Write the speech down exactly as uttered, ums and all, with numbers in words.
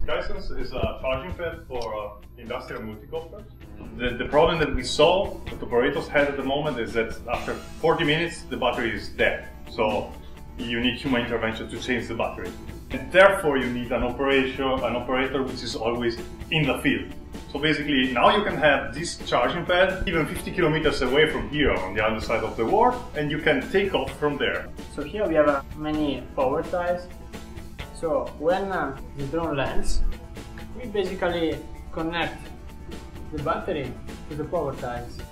Skysense is a charging pad for uh, industrial multicopters. The, the problem that we saw, that operators had at the moment, is that after forty minutes the battery is dead. So you need human intervention to change the battery. And therefore you need an operator, an operator which is always in the field. So basically now you can have this charging pad even fifty kilometers away from here on the other side of the world, and you can take off from there. So here we have uh, many power ties. So when uh, the drone lands, we basically connect the battery to the power ties.